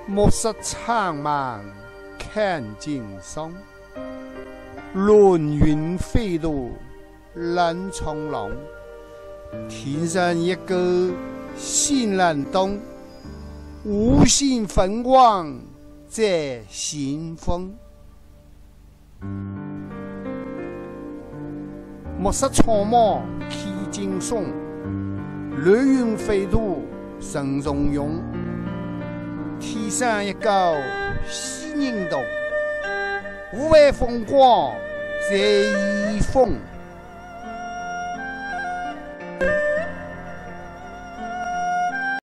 莫使苍茫看经霜，乱云飞渡人从容。天上一个新郎东，无限风光在心峰。莫使苍茫看经霜，乱云飞渡人从容。天上一个新人动，无限风光在意风。